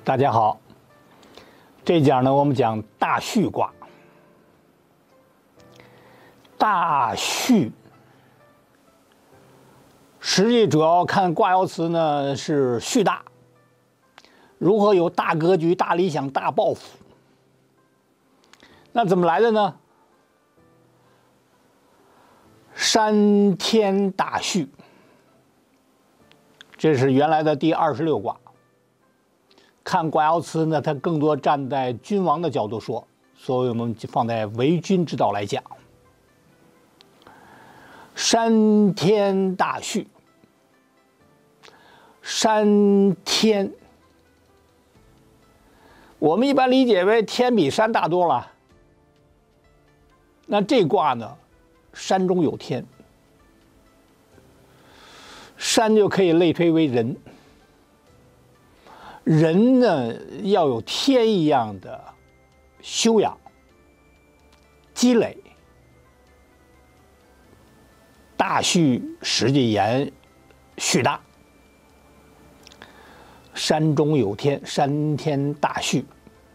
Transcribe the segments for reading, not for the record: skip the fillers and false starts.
大家好，这一讲呢，我们讲大畜卦。大畜，实际主要看卦爻辞呢是畜大，如何有大格局、大理想、大抱负。那怎么来的呢？山天大畜，这是原来的第26卦。看卦爻辞呢，它更多站在君王的角度说，所以我们就放在为君之道来讲。山天大畜，山天，我们一般理解为天比山大多了。那这卦呢，山中有天，山就可以类推为人。人呢，要有天一样的修养、积累。大畜实际言畜大，山中有天，山天大畜。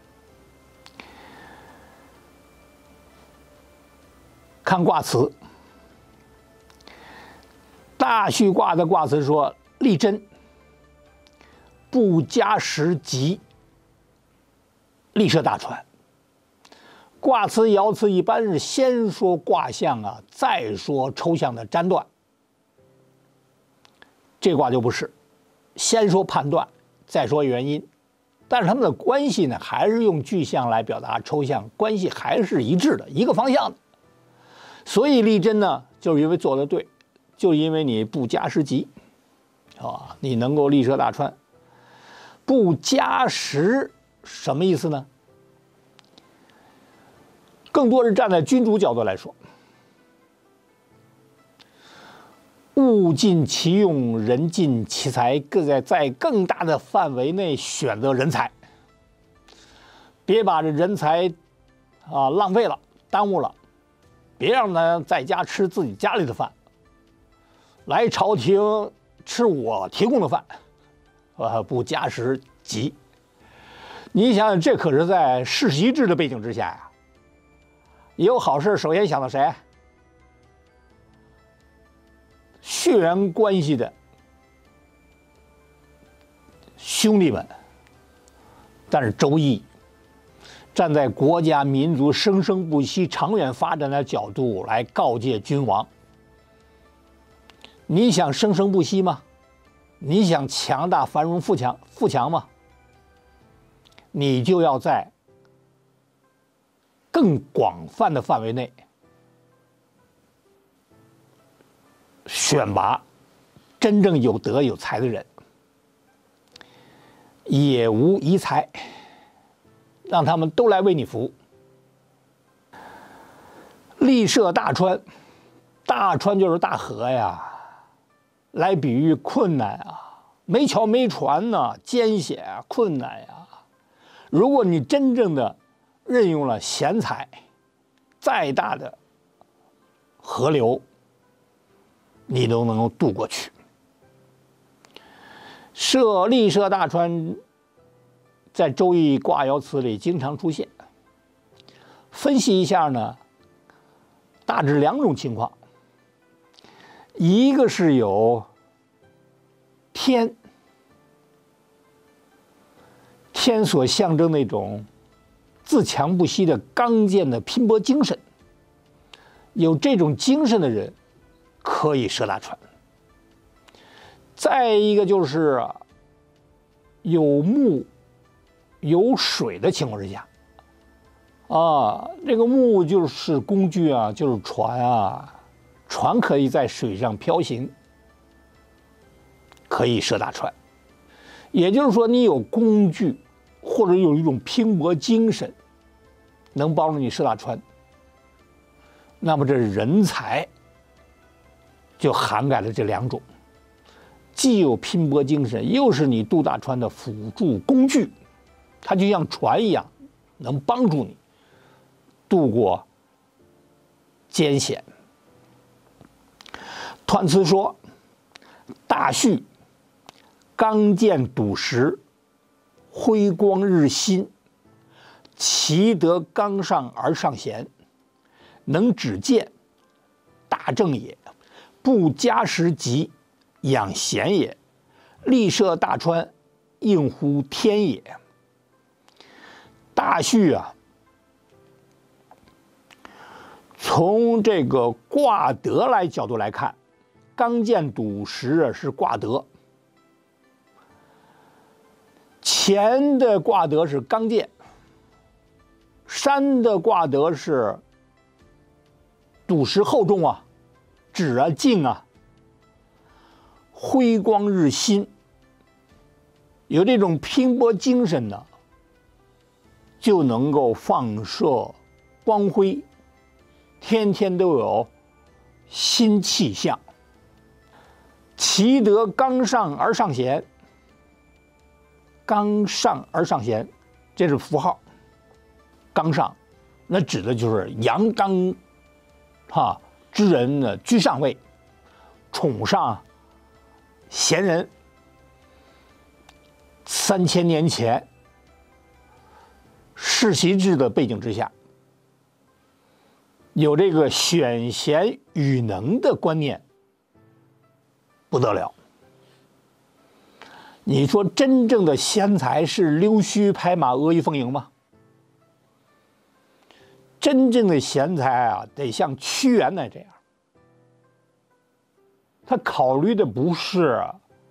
看卦辞，大畜卦的卦辞说：利贞。不加时吉，利涉大川。卦辞爻辞一般是先说卦象啊，再说抽象的占断。这卦就不是，先说判断，再说原因。但是他们的关系呢，还是用具象来表达抽象，关系还是一致的，一个方向的。所以利贞呢，就是因为做得对，就因为你不加时吉，啊，你能够利涉大川。不加时什么意思呢？更多是站在君主角度来说，物尽其用，人尽其才，各在更大的范围内选择人才，别把这人才浪费了，耽误了，别让他在家吃自己家里的饭，来朝廷吃我提供的饭。不加时吉，你想想，这可是在世袭制的背景之下呀。有好事，首先想到谁？血缘关系的兄弟们。但是周易站在国家民族生生不息、长远发展的角度来告诫君王：你想生生不息吗？你想强大、繁荣、富强吗？你就要在更广泛的范围内选拔真正有德有才的人，也无遗才，让他们都来为你服务。利涉大川，大川就是大河呀。来比喻困难啊，没桥没船呢，艰险啊，困难呀。如果你真正的任用了贤才，再大的河流，你都能够渡过去。利涉大川，在周易卦爻辞里经常出现。分析一下呢，大致两种情况。一个是有天所象征那种自强不息的刚健的拼搏精神，有这种精神的人可以涉大川。再一个就是有木有水的情况之下，这个木就是工具啊，就是船啊。船可以在水上漂行，可以涉大川。也就是说，你有工具，或者有一种拼搏精神，能帮助你涉大川。那么这人才就涵盖了这两种，既有拼搏精神，又是你渡大川的辅助工具，它就像船一样，能帮助你渡过艰险。彖辞说：大畜，刚健笃实， 辉光日新，其德刚上而上贤，能止见，大正也；不加时疾，养贤也；立涉大川，应乎天也。大序啊，从这个卦德来角度来看，刚健笃实啊是卦德。乾的卦德是刚健，山的卦德是笃实厚重啊，止啊静啊，辉光日新，有这种拼搏精神呢，就能够放射光辉，天天都有新气象。其德刚上而上贤，刚上而上贤，这是符号。刚上，那指的就是阳刚，之人呢居上位，宠上贤人。3000年前，世袭制的背景之下，有这个选贤与能的观念，不得了。你说真正的贤才是溜须拍马、阿谀奉迎吗？真正的贤才啊，得像屈原那这样，他考虑的不是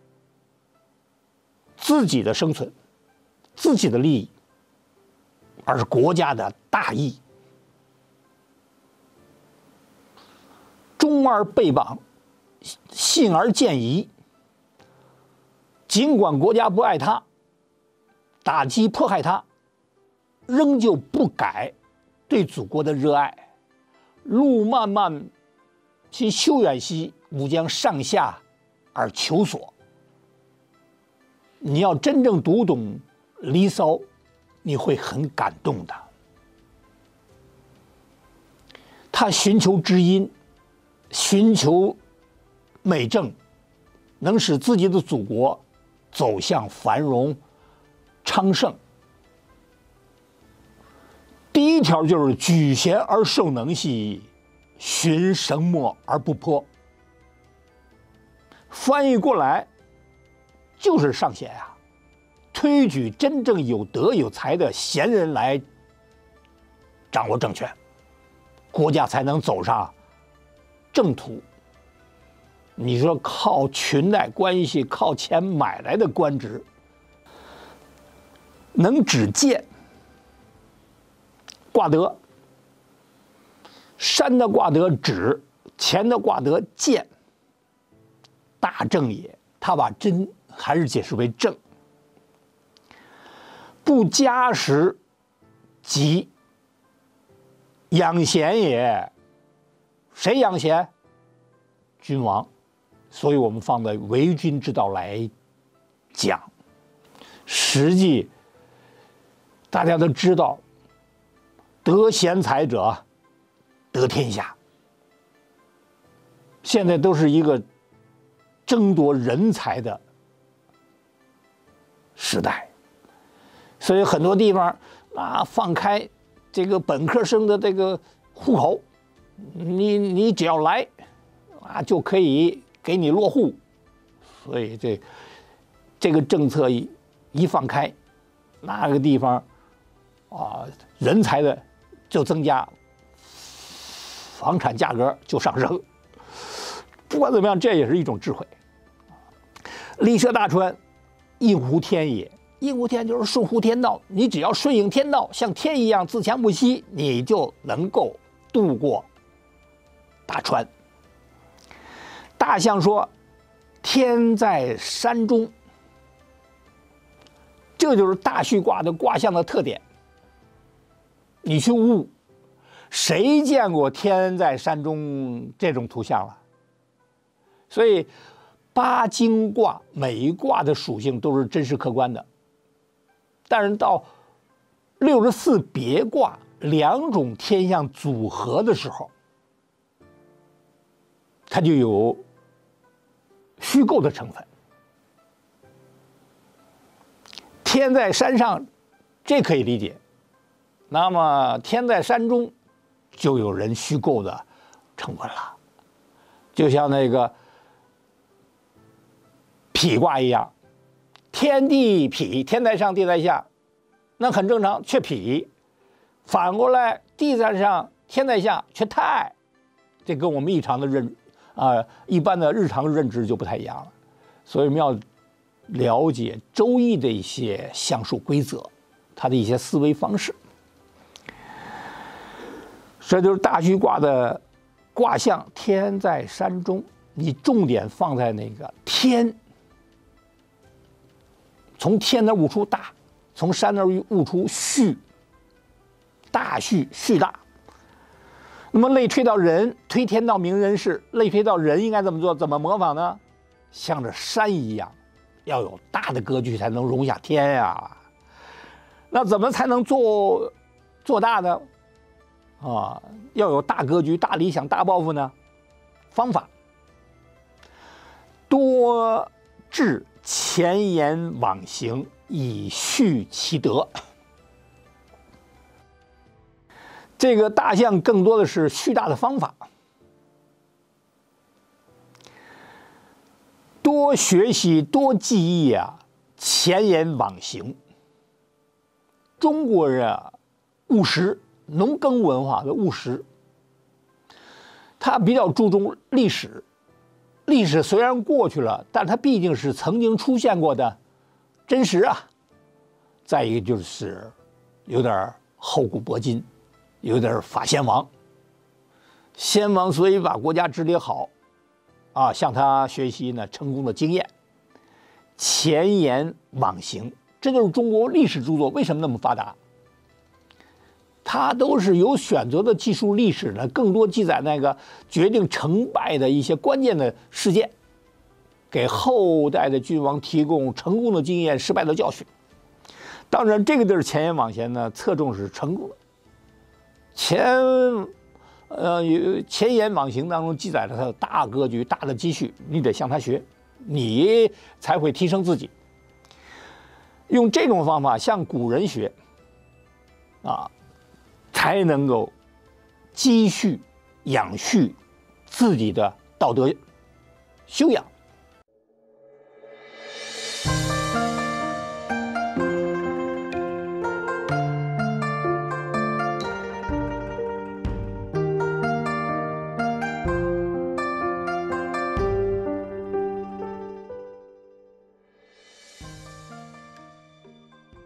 自己的生存、自己的利益，而是国家的大义。忠而备榜，信而见疑。尽管国家不爱他，打击迫害他，仍旧不改对祖国的热爱。路漫漫其修远兮，吾将上下而求索。你要真正读懂《离骚》，你会很感动的。他寻求知音，寻求美政，能使自己的祖国走向繁荣昌盛。第一条就是举贤而受能兮，循绳墨而不泼。翻译过来就是上贤啊，推举真正有德有才的贤人来掌握政权，国家才能走上正途。你说靠裙带关系、靠钱买来的官职，能止见。卦德，山的卦德止，乾的卦德见，大正也。他把真还是解释为正。不加时疾，养贤也。谁养贤？君王。所以我们放在为君之道来讲。实际大家都知道，得贤才者得天下。现在都是一个争夺人才的时代，所以很多地方放开这个本科生的这个户口，你只要来就可以给你落户。所以这个政策一放开，那个地方人才的就增加，房产价格就上升。不管怎么样，这也是一种智慧。立涉大川，应乎天也。应乎天就是顺乎天道，你只要顺应天道，像天一样自强不息，你就能够渡过大川。大象说：“天在山中。”这就是大序卦的卦象的特点。你去悟，谁见过天在山中这种图像了？所以8经卦每一卦的属性都是真实客观的，但是到64别卦2种天象组合的时候，它就有虚构的成分。 天在山上，这可以理解。那么天在山中，就有人虚构的成分了。就像那个否卦一样，天地否，天在上，地在下，那很正常，却否。反过来，地在上，天在下，却太，这跟我们一般的日常认知就不太一样了。所以我们要了解周易的一些象数规则，它的一些思维方式。这就是大虚卦的卦象，天在山中，你重点放在那个天，从天那悟出大，从山那悟出序，大序，序大。那么类推到人，推天到明人事，类推到人应该怎么做？怎么模仿呢？像这山一样，要有大的格局才能容下天呀。那怎么才能做大呢？要有大格局、大理想、大抱负呢？方法多致前言往行，以续其德。这个大象更多的是蓄大的方法，多学习、多记忆啊，前言往行。中国人啊，务实，农耕文化的务实，他比较注重历史。历史虽然过去了，但它毕竟是曾经出现过的真实啊。再一个就是有点厚古薄今。有点法先王，先王所以把国家治理好，向他学习呢成功的经验，前言往行，这就是中国历史著作为什么那么发达。它都是有选择的记述历史呢，更多记载那个决定成败的一些关键的事件，给后代的君王提供成功的经验、失败的教训。当然，这个地儿前言往行呢，侧重是成功的。前言往行当中记载了他的大格局、大的积蓄，你得向他学，你才会提升自己。用这种方法向古人学，才能够积蓄、养蓄自己的道德修养。